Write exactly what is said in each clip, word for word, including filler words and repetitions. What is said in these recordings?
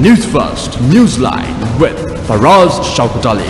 News First, Newsline with Faraz Shaukat Ali.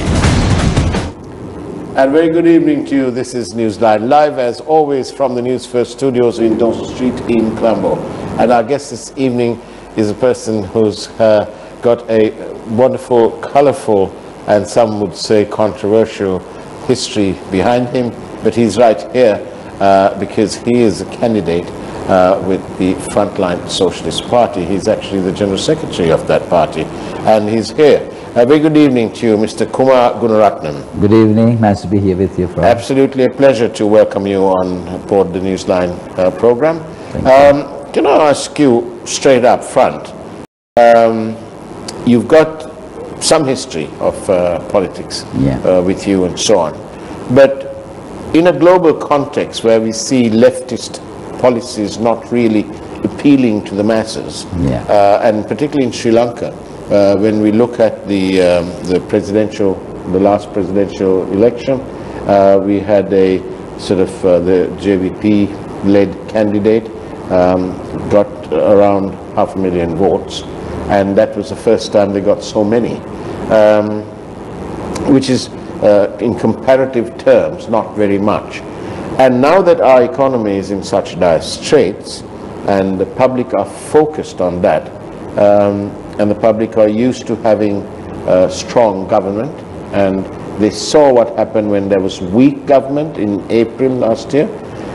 And very good evening to you. This is Newsline Live, as always, from the News First studios in Dawson Street in Colombo. And our guest this evening is a person who's uh, got a wonderful, colorful, and some would say controversial history behind him. But he's right here uh, because he is a candidate uh, with the Frontline Socialist Party. He's actually the General Secretary of that party, and he's here. A very good evening to you, Mister Kumar Gunaratnam. Good evening. Nice to be here with you, Fred. Absolutely a pleasure to welcome you on board the Newsline uh, program. Thank Um, you. can I ask you straight up front? Um, you've got some history of uh, politics Yeah. uh, with you and so on, but in a global context where we see leftist policies not really appealing to the masses, Yeah. uh, and particularly in Sri Lanka, uh, when we look at the um, the presidential, the last presidential election, uh, we had a sort of uh, the J V P-led candidate um, got around half a million votes, and that was the first time they got so many, um, which is uh, in comparative terms not very much. And now that our economy is in such dire straits, and the public are focused on that, um, and the public are used to having a strong government, and they saw what happened when there was weak government in April last year.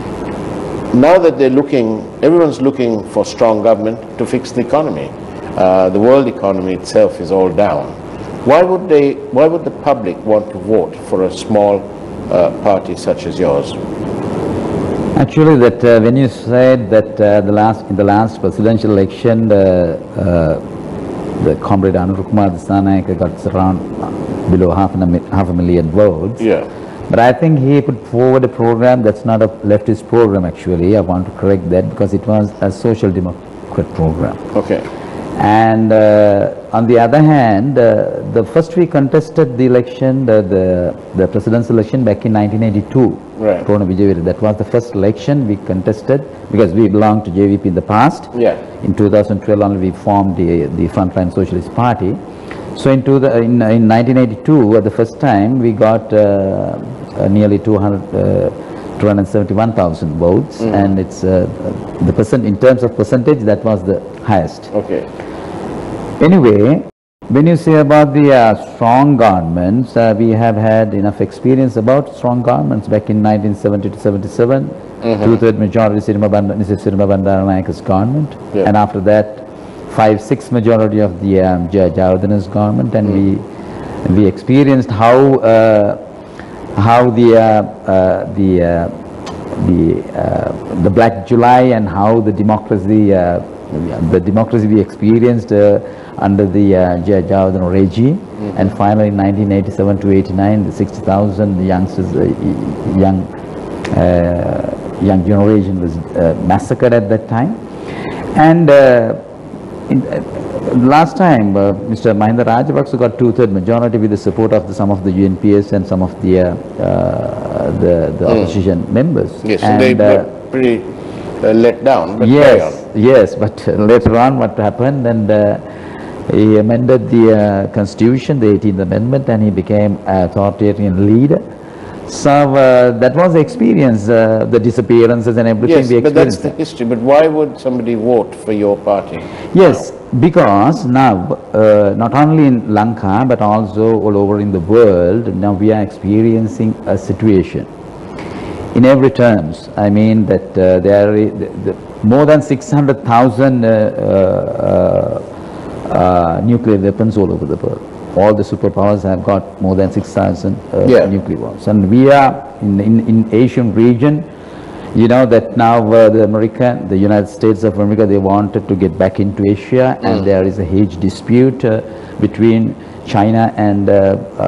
Now that they're looking, everyone's looking for strong government to fix the economy. Uh, the world economy itself is all down. Why would they, why would the public want to vote for a small uh, party such as yours? Actually, that uh, when you said that uh, the last in the last presidential election, uh, uh, the comrade Anura Kumar Dissanayake got around below half, an, half a million votes. Yeah. But I think he put forward a program that's not a leftist program. Actually, I want to correct that because it was a social democrat program. Okay. And uh, on the other hand, uh, the first we contested the election, the the, the presidential election back in nineteen eighty-two. Right. Purna Vijayveera. That was the first election we contested because we belonged to J V P in the past. Yeah. In two thousand twelve only we formed the the Frontline Socialist Party. So in, the, in, in nineteen eighty-two, at the first time, we got uh, uh, nearly two hundred, uh, two hundred seventy-one thousand votes, Mm. and it's uh, the percent in terms of percentage that was the highest. Okay. Anyway, when you say about the uh, strong governments, uh, we have had enough experience about strong governments back in nineteen seventy to seventy-seven, Mhm. two-third majority Sirima Banda, Missus Sirima Bandaranayaka's government, Yeah. and after that, five, six majority of the um, Jayawardena's government, and we we experienced how uh, how the uh, uh, the uh, the uh, the Black July and how the democracy uh, the democracy we experienced uh, under the uh, Jayawardena regime, Mm-hmm. and finally in nineteen eighty-seven to eighty-nine, the sixty thousand youngsters, uh, young uh, young generation was uh, massacred at that time, and. Uh, In, uh, last time, uh, Mister Mahinda Rajapaksa got two-third majority with the support of the, some of the U N P S and some of the uh, uh, the, the Mm. opposition members. Yes, and they uh, were pretty uh, let down, but carry on. yes, yes, but uh, later on what happened, and uh, he amended the uh, constitution, the eighteenth amendment, and he became an authoritarian leader. So uh, that was the experience, uh, the disappearances and everything Yes, we but that's experienced. the history. But why would somebody vote for your party? Yes, because now uh, not only in Lanka but also all over in the world, now we are experiencing a situation in every terms. I mean that uh, there are the, the more than six hundred thousand uh, uh, uh, nuclear weapons all over the world. All the superpowers have got more than six thousand uh, Yeah. nuclear weapons, and we are in, in in Asian region. You know that now uh, the America, the United States of America, they wanted to get back into Asia, and Mm. there is a huge dispute uh, between China and uh, uh,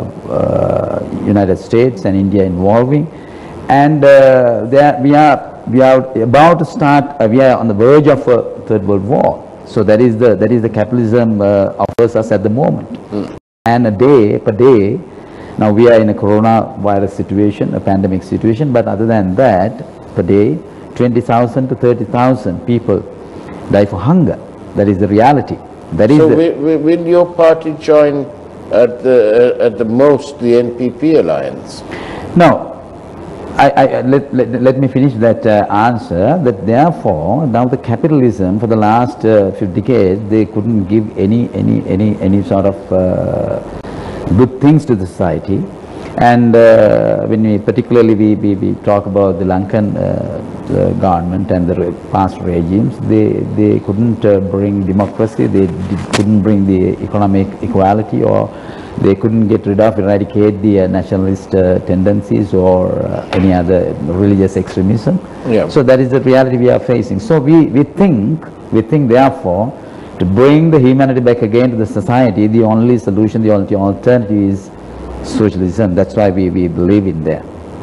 uh, United States and India involving, and uh, there we are we are about to start. Uh, we are on the verge of a third world war. So that is the that is the capitalism uh, offers us at the moment. Mm. And a day per day. Now we are in a coronavirus situation, a pandemic situation, but other than that, per day, twenty thousand to thirty thousand people die for hunger. That is the reality. That is so the, will, will your party join at the uh, at the most the N P P alliance? no. I, I, let, let, let me finish that uh, answer, that therefore now the capitalism for the last uh, few decades, they couldn't give any any any any sort of uh, good things to the society. And uh, when we particularly we, we, we talk about the Lankan uh, the government and the re past regimes, they, they couldn't uh, bring democracy, they did, couldn't bring the economic equality, or they couldn't get rid of, eradicate the uh, nationalist uh, tendencies or uh, any other religious extremism. Yeah. So that is the reality we are facing. So we, we think, we think therefore, to bring the humanity back again to the society, the only solution, the only alternative is socialism. That's why we, we believe in that.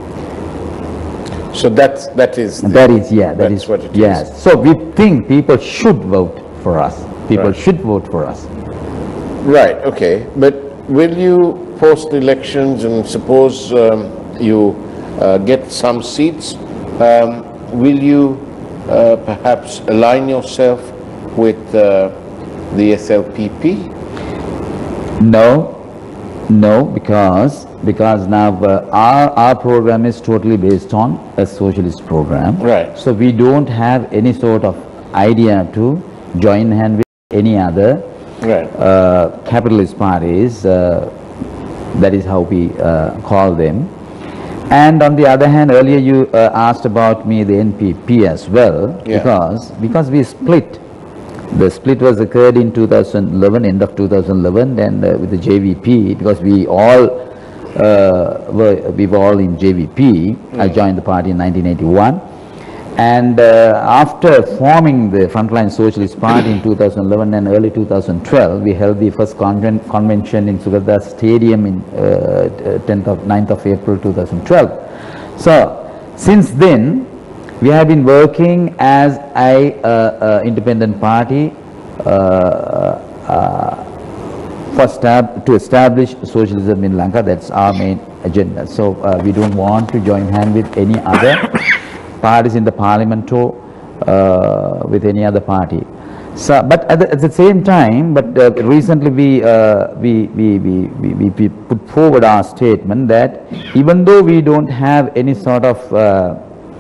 So that's, that is... The, that is, yeah, that that's is what it yes. is. So we think people should vote for us. People Right. should vote for us. Right, okay. But will you post elections and suppose um, you uh, get some seats, um, will you uh, perhaps align yourself with uh, the S L P P? No, no, because because now uh, our our program is totally based on a socialist program. Right. So we don't have any sort of idea to join hand with any other Right. uh, capitalist parties. Uh, that is how we uh, call them. And on the other hand, earlier you uh, asked about me the N P P as well, Yeah. because because we split. The split was occurred in two thousand eleven, end of two thousand eleven, and uh, with the J V P, because we all uh, were we were all in J V P. Mm. I joined the party in nineteen eighty-one, and uh, after forming the Frontline Socialist Party in two thousand eleven and early two thousand twelve, we held the first conven convention in Sugardas Stadium in uh, tenth of ninth of April two thousand twelve. So since then, we have been working as a uh, uh, independent party uh, uh, for stab to establish socialism in Lanka. That's our main agenda. So uh, we don't want to join hand with any other parties in the parliament or uh, with any other party. So, but at the, at the same time, but uh, recently we, uh, we, we, we, we, we put forward our statement that even though we don't have any sort of uh,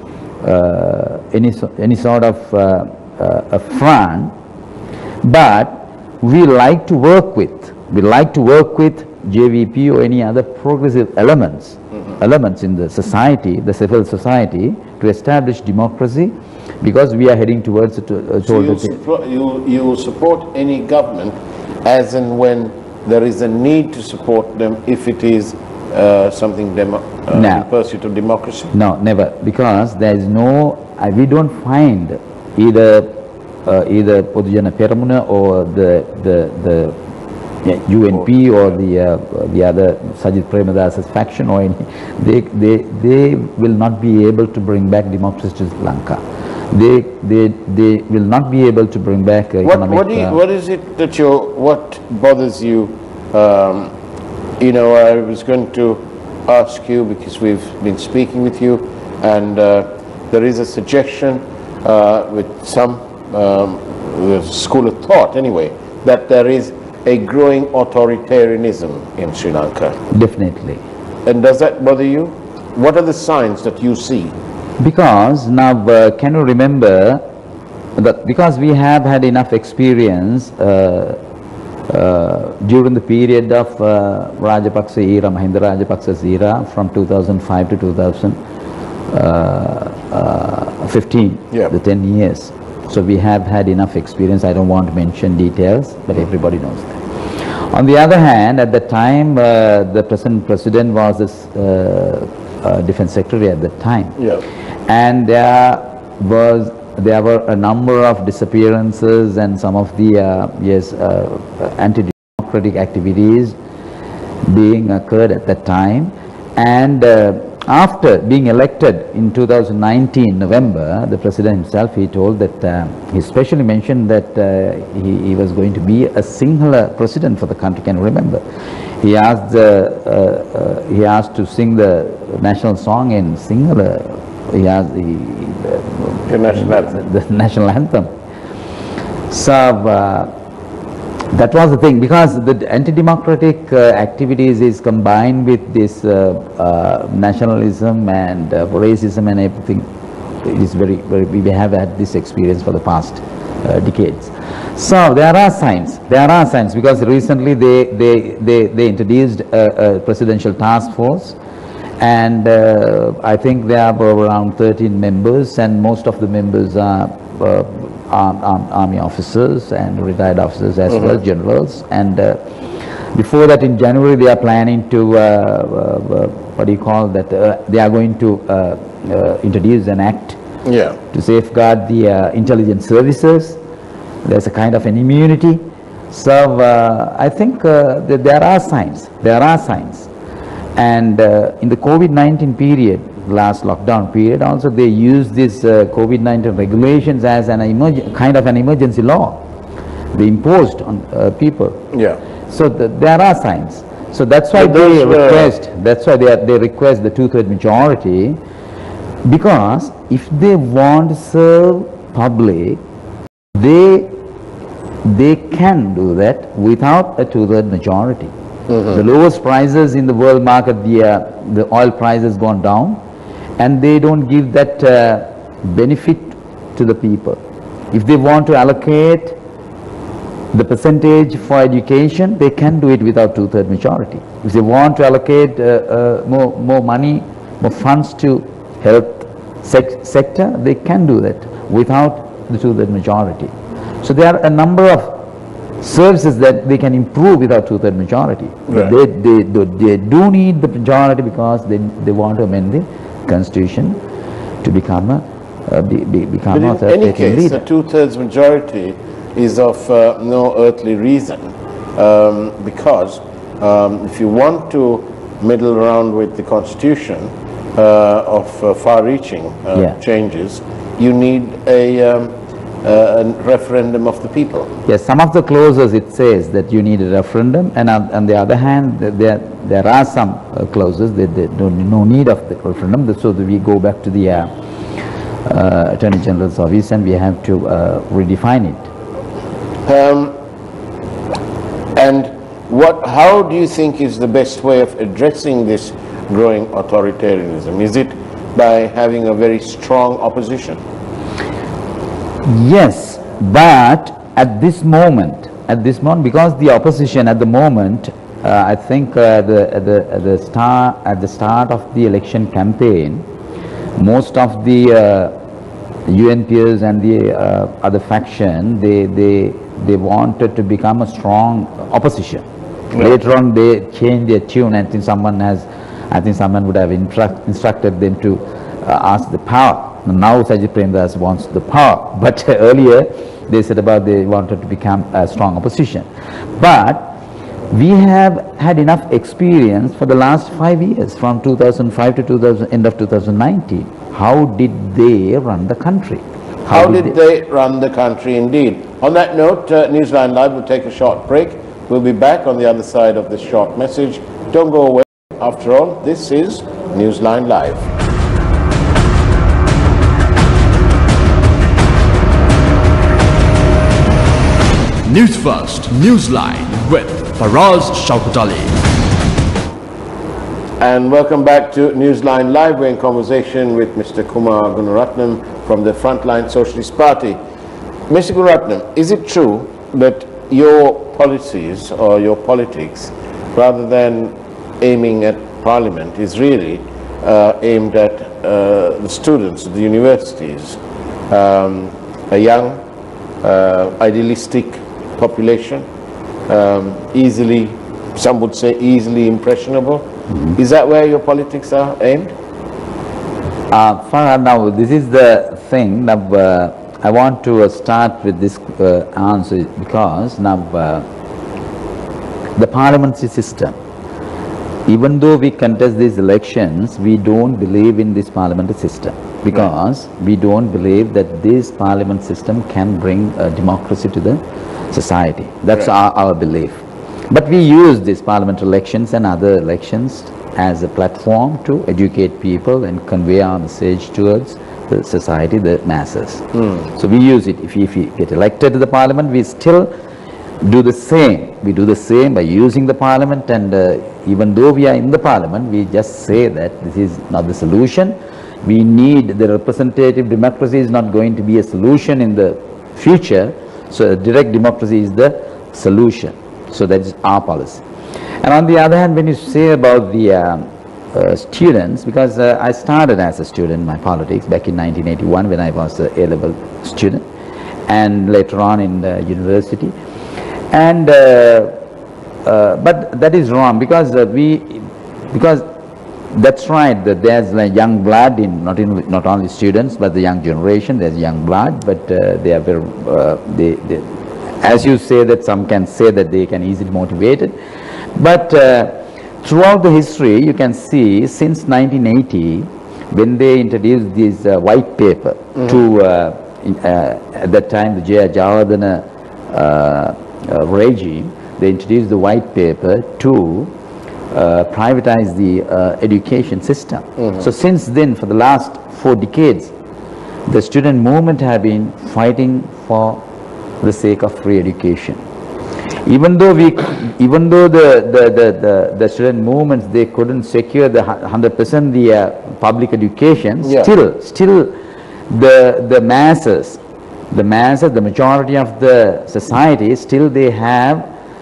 Uh, any so, any sort of uh, uh, a front, but we like to work with we like to work with J V P or any other progressive elements mm-hmm. elements in the society, the civil society, to establish democracy, because we are heading towards it. Uh, so you, support, you you support any government as and when there is a need to support them, if it is uh, something demo Uh, no. in pursuit of democracy? No, never, because there is no, uh, we don't find either uh, either Podujana Peramuna or the the the yeah, U N P or the uh, the other Sajid Premadas's faction or any, they they they will not be able to bring back democracy to Sri Lanka. They they they will not be able to bring back uh, what economic. What, do you, uh, what is it that you what bothers you? Um, you know, I was going to ask you, because we've been speaking with you, and uh, there is a suggestion uh, with some um, school of thought anyway, that there is a growing authoritarianism in Sri Lanka. Definitely. And does that bother you? What are the signs that you see? Because now, uh, can you remember that because we have had enough experience uh, Uh, during the period of uh, Rajapaksa era, Mahinda Rajapaksa's era, from two thousand five to two thousand fifteen, yeah. the ten years. So we have had enough experience. I don't want to mention details, but everybody knows that. On the other hand, at the time, uh, the present president was the uh, uh, defense secretary at that time. Yeah. And there was There were a number of disappearances and some of the uh, yes uh, anti-democratic activities being occurred at that time. And uh, after being elected in two thousand nineteen November, the president himself, he told that uh, he specially mentioned that uh, he, he was going to be a singular president for the country. Can you remember? He asked uh, uh, uh, he asked to sing the national song in singular. He has the, the national anthem. The national anthem. So, uh, That was the thing, because the anti-democratic uh, activities is combined with this uh, uh, nationalism and uh, racism and everything. It is very, very, we have had this experience for the past uh, decades. So there are signs, there are signs, because recently they, they, they, they introduced a, a presidential task force, and uh, I think there are around thirteen members, and most of the members are uh, arm, arm, army officers and retired officers as mm-hmm. well, generals. And uh, before that, in January, they are planning to, uh, uh, what do you call that, uh, they are going to uh, uh, introduce an act yeah. to safeguard the uh, intelligence services. There's a kind of an immunity. So uh, I think uh, that there are signs, there are signs. And uh, in the COVID nineteen period, last lockdown period, also they used this uh, COVID nineteen regulations as an emerg kind of an emergency law. They imposed on uh, people. Yeah. So the, there are signs. So that's why they request, that's why they, are, they request the two-third majority, because if they want to serve public, they, they can do that without a two-third majority. Mm-hmm. The lowest prices in the world market, the, uh, the oil price has gone down, and they don't give that uh, benefit to the people. If they want to allocate the percentage for education, they can do it without two-third majority. If they want to allocate uh, uh, more, more money, more funds to health sec sector, they can do that without the two-third majority. So there are a number of services that they can improve without two-third majority. Right. They, they, they, they do need the majority, because they, they want to amend the constitution to become a, uh, be, be, become but a in any case, leader. the two-thirds majority is of uh, no earthly reason, um, because um, if you want to meddle around with the constitution uh, of uh, far-reaching uh, yeah. changes, you need a um, Uh, a referendum of the people. Yes, some of the clauses it says that you need a referendum, and on, on the other hand, there there are some uh, clauses that they don't no need of the referendum. So that we go back to the uh, uh, Attorney General's office, and we have to uh, redefine it. Um, and what? How do you think is the best way of addressing this growing authoritarianism? Is it by having a very strong opposition? Yes, but at this moment, at this moment, because the opposition at the moment, uh, I think uh, the, at the, at the start at the start of the election campaign, most of the uh, U N P S and the uh, other faction, they they they wanted to become a strong opposition. Yeah. Later on, they changed their tune. I think someone has, I think someone would have instruct, instructed them to uh, ask the power. Now Sajid Premadasa wants the power, but uh, earlier they said about they wanted to become a strong opposition. But we have had enough experience for the last five years, from two thousand five to two thousand, end of two thousand nineteen. How did they run the country? How, How did, did they, they run the country, indeed? On that note, uh, Newsline Live will take a short break. We'll be back on the other side of this short message. Don't go away. After all, this is Newsline Live. News First, Newsline with Faraz Shaukat Ali. And welcome back to Newsline Live. We're in conversation with Mister Kumar Gunaratnam from the Frontline Socialist Party. Mister Gunaratnam, is it true that your policies or your politics, rather than aiming at Parliament, is really uh, aimed at uh, the students, the universities, um, a young, uh, idealistic population, um, easily, some would say easily impressionable? Mm-hmm. Is that where your politics are aimed? Uh, Farhad, now this is the thing. Now, uh, I want to uh, start with this uh, answer, because now uh, the parliamentary system, even though we contest these elections, we don't believe in this parliamentary system, because right. we don't believe that this parliament system can bring uh, democracy to the society. That's right. our, our belief. But we use these parliamentary elections and other elections as a platform to educate people and convey our message towards the society, the masses. Mm. So we use it. If we, if we get elected to the parliament, we still do the same. We do the same by using the parliament, and uh, even though we are in the parliament, we just say that this is not the solution. We need, the representative democracy is not going to be a solution in the future, so direct democracy is the solution. So that is our policy. And on the other hand, when you say about the um, uh, students, because uh, I started as a student in my politics back in nineteen eighty-one when I was an A-level student, and later on in the university. And uh, uh, but that is wrong, because uh, we, because that's right, that there's like young blood in not in not only students but the young generation. There's young blood, but uh, they are very uh, they, they, as you say, that some can say that they can easily motivated, but uh, throughout the history you can see since nineteen eighty, when they introduced this uh, white paper mm-hmm. to uh, in, uh, at that time the J R Jayawardena uh, uh, regime, they introduced the white paper to uh, privatize the uh, education system. Mm-hmm. So since then, for the last four decades, the student movement have been fighting for the sake of free education. Even though we, even though the the the the, the student movements, they couldn't secure the one hundred percent the uh, public education, yeah. still still the the masses, the masses, the majority of the society, still they have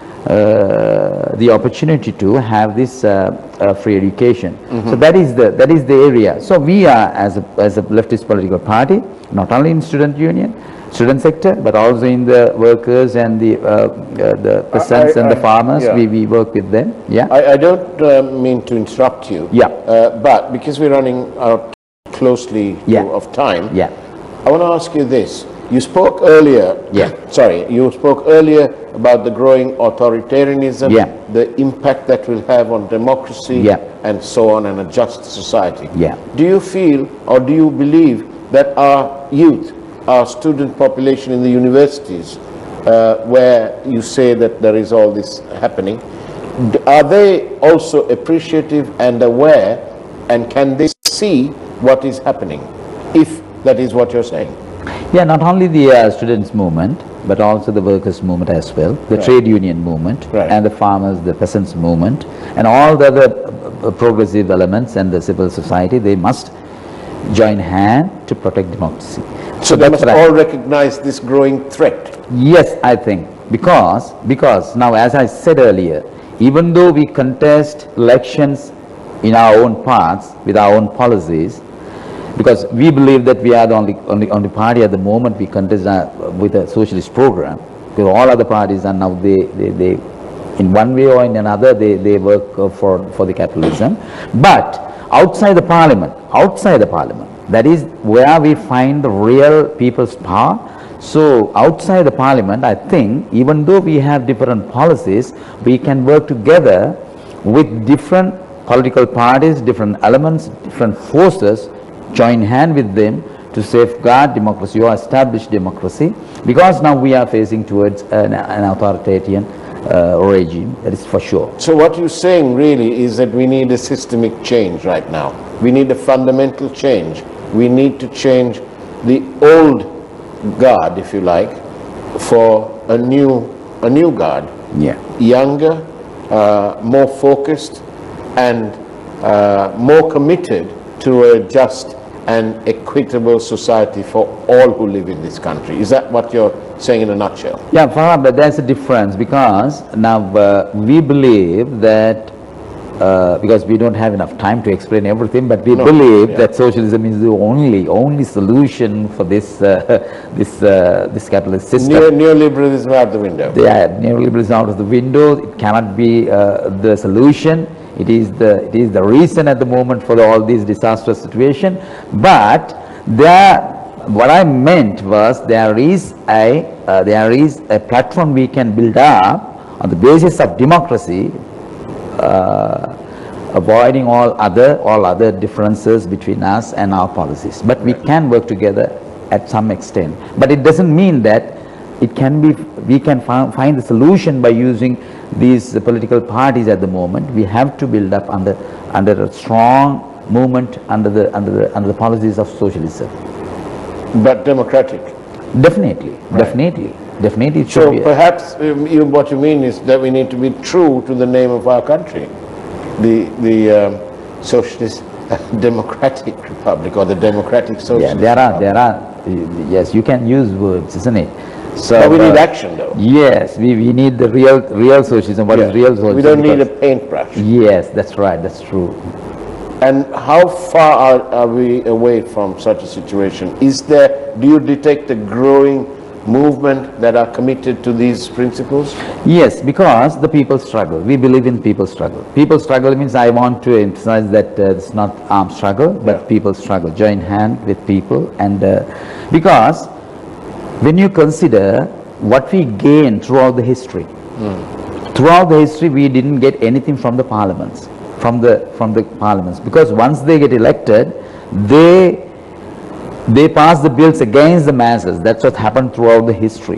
uh, the opportunity to have this uh, uh, free education. Mm-hmm. So that is the that is the area. So we are, as a as a leftist political party, not only in student union, student sector, but also in the workers and the uh, uh, the peasants I, I, and the farmers. Yeah. We, we work with them. Yeah. I, I don't uh, mean to interrupt you. Yeah. Uh, but because we're running out closely yeah. to, of time, yeah. I want to ask you this. You spoke earlier. Yeah. Sorry, you spoke earlier about the growing authoritarianism, yeah. the impact that will have on democracy, yeah. and so on, and a just society. Yeah. Do you feel, or do you believe that our youth, our student population in the universities, uh, where you say that there is all this happening, are they also appreciative and aware, and can they see what is happening, if that is what you're saying? Yeah, not only the uh, students movement, but also the workers movement as well, the right. trade union movement, right. and the farmers, the peasants movement, and all the other uh, progressive elements and the civil society, they must join hand to protect democracy. So, so they must all recognize this growing threat? Yes, I think, because, because now, as I said earlier, even though we contest elections in our own parts, with our own policies, because we believe that we are the only, only, only party at the moment we contest uh, with a socialist program, because all other parties are now, they, they, they in one way or in another, they, they work uh, for, for the capitalism. But outside the parliament, outside the parliament, that is where we find the real people's power. So outside the parliament, I think, even though we have different policies, we can work together with different political parties, different elements, different forces, join hand with them to safeguard democracy or establish democracy, because now we are facing towards an, an authoritarian uh, regime, that is for sure. So what you're saying really is that we need a systemic change right now. We need a fundamental change. We need to change the old guard, if you like, for a new, a new guard. Yeah. Younger, uh, more focused, and uh, more committed to a just and equitable society for all who live in this country. Is that what you're saying in a nutshell? Yeah, Farhad, but there's a difference, because now uh, we believe that, uh, because we don't have enough time to explain everything, but we no, believe yeah. that socialism is the only only solution for this uh, this uh, this capitalist system. Neo neoliberalism out the window. Yeah, neoliberalism out of the window. It cannot be uh, the solution. It is the it is the reason at the moment for the, all these disastrous situation. But there, what I meant was there is a uh, there is a platform we can build up on the basis of democracy, uh, avoiding all other all other differences between us and our policies. But we can work together at some extent. But it doesn't mean that it can be we can find the solution by using these uh, political parties at the moment. We have to build up under under a strong movement under the under the under the policies of socialism. But democratic. Definitely, Right. definitely, definitely it should So be. perhaps um, you, what you mean is that we need to be true to the name of our country, the, the um, Socialist Democratic Republic, or the Democratic Yeah, Socialist there are, Republic. there are, yes, you can use words, isn't it? So, But we need uh, action though. Yes, we, we need the real, real socialism. What is Yeah. real socialism? We don't need a Because- paintbrush. Yes, that's right, that's true. And how far are, are we away from such a situation? Is there, do you detect a growing movement that are committed to these principles? Yes, because the people struggle. We believe in people struggle. People struggle means I want to emphasize that uh, it's not armed struggle, but Yeah. people struggle, join hand with people. And uh, because when you consider what we gain throughout the history, throughout the history we didn't get anything from the parliaments, from the from the parliaments, because once they get elected, they they pass the bills against the masses. That's what happened throughout the history.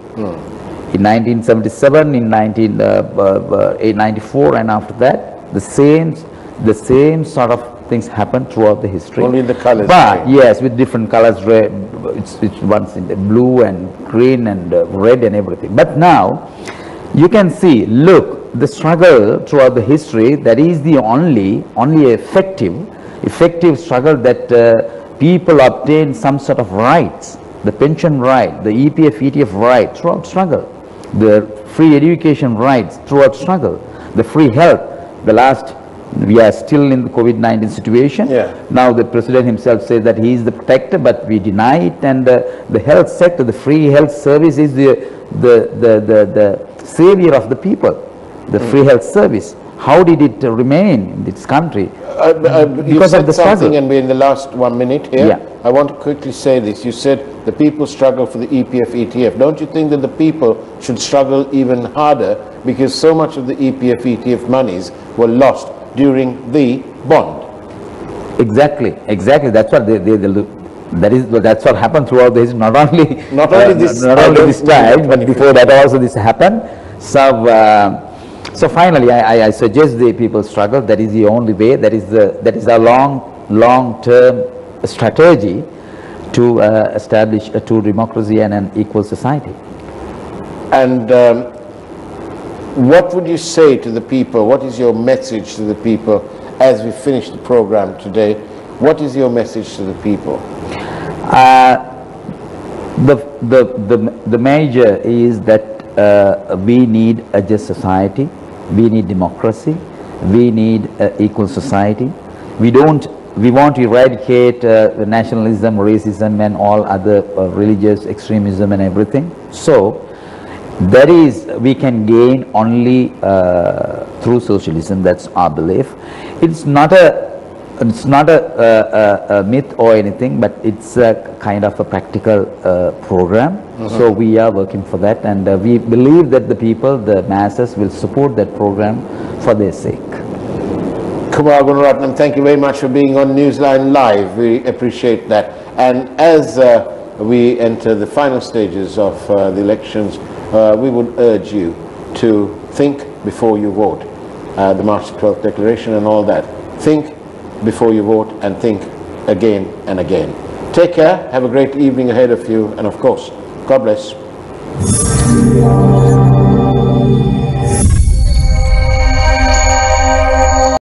In nineteen seventy-seven, in nineteen ninety-four, and after that, the same the same sort of things happened throughout the history. Only the colours But change. yes, with different colors, red, it's, it's once in the blue and green and uh, red and everything. But now, you can see, look, the struggle throughout the history, that is the only, only effective, effective struggle that uh, people obtain some sort of rights, the pension right, the E P F, E T F right throughout struggle, the free education rights throughout struggle, the free health, the last, we are still in the COVID nineteen situation. Yeah. Now the president himself says that he is the protector, but we deny it, and uh, the health sector, the free health service is the, the, the, the, the savior of the people, the free health service. How did it uh, remain in this country? Uh, uh, you Because of said the something, struggle. and we're in the last one minute here. Yeah. I want to quickly say this. You said the people struggle for the E P F, E T F. Don't you think that the people should struggle even harder, because so much of the E P F, E T F monies were lost during the bond? Exactly, exactly. That's what they, they, they look. That is, that's what happened throughout the history. Not only, Not only this- not I only don't this mean the time, but before that also this happened. So, uh, so finally, I, I, I suggest the people struggle. That is the only way. That is the, that is a long, long-term strategy to uh, establish a true democracy and an equal society. And um, what would you say to the people? What is your message to the people as we finish the program today? What is your message to the people? Uh, the, the, the, the major is that uh, we need a just society, we need democracy, we need uh, equal society. We don't, we want to eradicate uh, nationalism, racism and all other uh, religious extremism and everything. So that is, we can gain only uh, through socialism. That's our belief. It's not a It's not a, a, a myth or anything, but it's a kind of a practical uh, program. Mm-hmm. So we are working for that, and uh, we believe that the people, the masses, will support that program for their sake. Kumar Gunaratnam, thank you very much for being on Newsline Live. We appreciate that. And as uh, we enter the final stages of uh, the elections, uh, we would urge you to think before you vote. Uh, the March twelfth Declaration and all that. Think before you vote, and think again and again. Take care, have a great evening ahead of you, and of course, God bless.